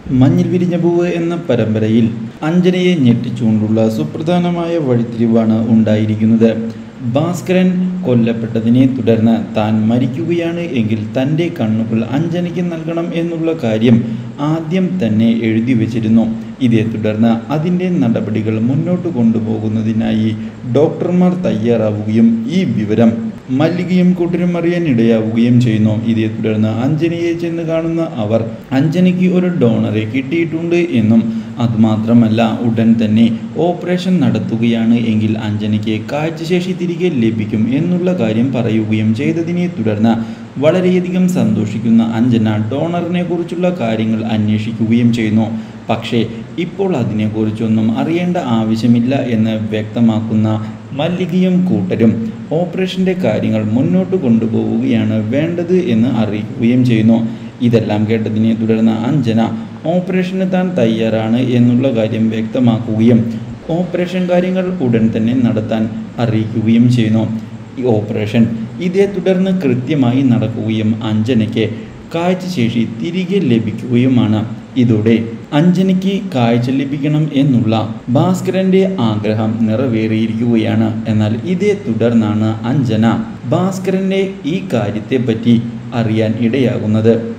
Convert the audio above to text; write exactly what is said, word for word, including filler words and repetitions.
മഞ്ഞിൽ വിരിഞ്ഞ പൂവ് എന്ന പരമ്പരയിൽ അഞ്ജനയെ ഞെട്ടിച്ചുകൊണ്ടുള്ള സുപ്രധാനമായ വഴിത്തിരിവാണ് ഉണ്ടായിരിക്കുന്നത്. ഭാസ്കരൻ കൊല്ലപ്പെട്ടതിനെ തുടർന്ന് താൻ മരിക്കുകയാണ് എങ്കിൽ തൻ്റെ കണ്ണുകൾ അഞ്ജനയ്ക്ക് നൽകണം എന്നുള്ള കാര്യം ആദ്യം തന്നെ എഴുതി വച്ചിരുന്നു. ഇതേ തുടർന്ന് അതിൻ്റെ നടപടികൾ മുന്നോട്ട് കൊണ്ടുപോകുന്നതിനായി ഡോക്ടർമാർ തയ്യാറാവുകയും ഈ വിവരം മല്ലികയും കൂട്ടരും അറിയാൻ ഇടയാവുകയും ചെയ്യുന്നു. ഇതേ തുടർന്ന് അഞ്ജനയെ ചെന്ന് കാണുന്ന അവർ അഞ്ജനയ്ക്ക് ഒരു ഡോണറെ കിട്ടിയിട്ടുണ്ട് എന്നും അതുമാത്രമല്ല ഉടൻ തന്നെ ഓപ്പറേഷൻ നടത്തുകയാണ് എങ്കിൽ അഞ്ജനയ്ക്ക് കാഴ്ചശേഷി തിരികെ ലഭിക്കും എന്നുള്ള കാര്യം പറയുകയും ചെയ്തതിനെ തുടർന്ന് വളരെയധികം സന്തോഷിക്കുന്ന അഞ്ജന ഡോണറിനെ കുറിച്ചുള്ള കാര്യങ്ങൾ അന്വേഷിക്കുകയും ചെയ്യുന്നു. പക്ഷേ ഇപ്പോൾ അതിനെക്കുറിച്ചൊന്നും അറിയേണ്ട ആവശ്യമില്ല എന്ന് വ്യക്തമാക്കുന്ന മല്ലികയും കൂട്ടരും ഓപ്പറേഷൻ്റെ കാര്യങ്ങൾ മുന്നോട്ട് കൊണ്ടുപോവുകയാണ് വേണ്ടത് എന്ന് അറിയിക്കുകയും ചെയ്യുന്നു. ഇതെല്ലാം കേട്ടതിനെ തുടർന്ന് അഞ്ജന ഓപ്പറേഷന് താൻ തയ്യാറാണ് എന്നുള്ള കാര്യം വ്യക്തമാക്കുകയും ഓപ്പറേഷൻ കാര്യങ്ങൾ ഉടൻ തന്നെ നടത്താൻ അറിയിക്കുകയും ചെയ്യുന്നു. ഈ ഓപ്പറേഷൻ ഇതേ തുടർന്ന് കൃത്യമായി നടക്കുകയും അഞ്ജനയ്ക്ക് കാഴ്ചശേഷി തിരികെ ലഭിക്കുകയുമാണ്. ഇതോടെ അഞ്ജനയ്ക്ക് കാഴ്ച ലഭിക്കണം എന്നുള്ള ഭാസ്കരൻ്റെ ആഗ്രഹം നിറവേറിയിരിക്കുകയാണ്. എന്നാൽ ഇതേ തുടർന്നാണ് അഞ്ജന ഭാസ്കരൻ്റെ ഈ കാര്യത്തെപ്പറ്റി അറിയാൻ ഇടയാകുന്നത്.